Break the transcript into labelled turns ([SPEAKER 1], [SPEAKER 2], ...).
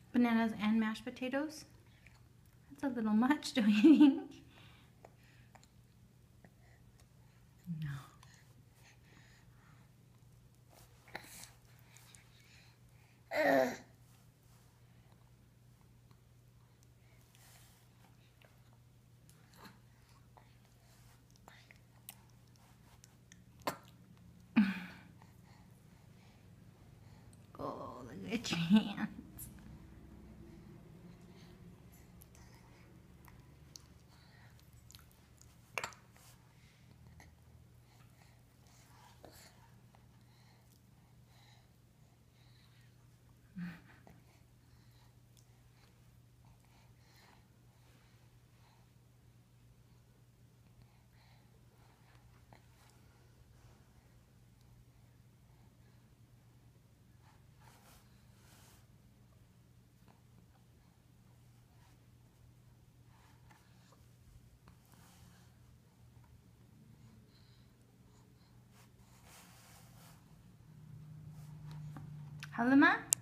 [SPEAKER 1] Bananas and mashed potatoes? That's a little much, don't you think? No. Oh, look at your hands. Halima?